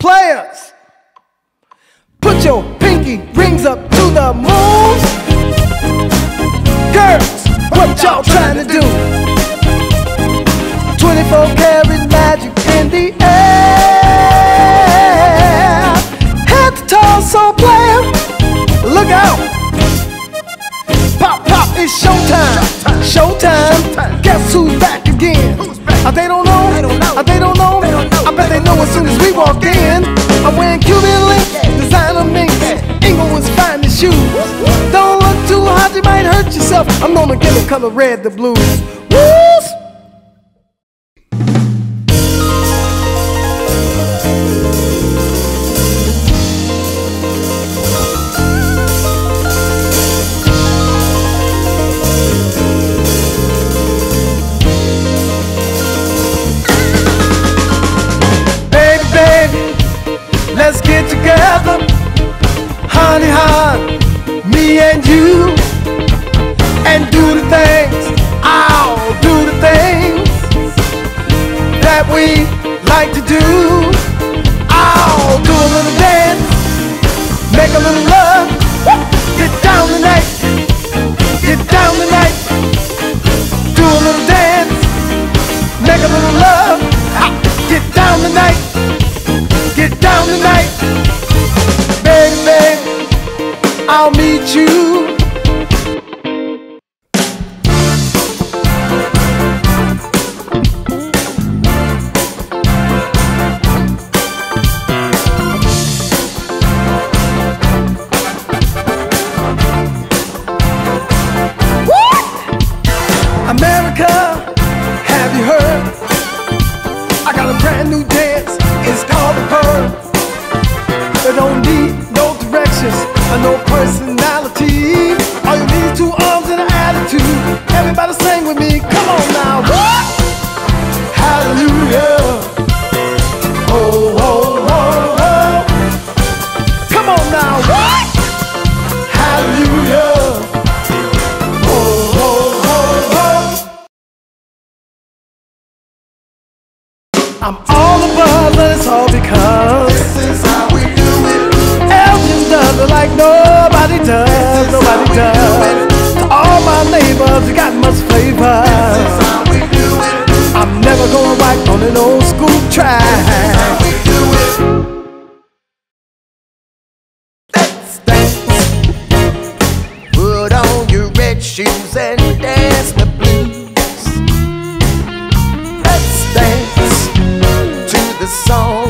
Players, put your pinky rings up to the moon. Girls, what y'all trying to do? 24 karat magic in the air. Head to toe, so player, look out. Pop, pop, it's showtime. Showtime. Guess who's back again? They don't know. They don't know. I bet they know as soon as we walk in. I'm wearing Cuban links, designer minks, Inglewood's finest shoes. Don't look too hot, you might hurt yourself. I'm known to give the color red the blues. Woos! Let's get together, honey, hon, me and you, and do the things, I'll do the things that we like to do. I'll do a little dance, make a little love, get down tonight, get down tonight. Do a little dance, make a little love, get down tonight. Get down tonight, baby, baby, I'll meet you. What? America, have you heard? I got a brand new dance. It's called the Bird. They don't need no directions or no personality. All you need is 2 arms and an attitude. Everybody sing with me, come on now. What? Hallelujah. Oh, oh, oh, oh. Come on now. What? Hallelujah. Oh, oh, oh, oh. I'm all above, and it's all because this is how we do it. Elgin does it like nobody does, nobody does. To all my neighbors, you got much flavor. This is how we do it. I'm never gonna write on an old school track. This is how we do it. Let's dance. Put on your red shoes and dance the blues. Let's dance to the song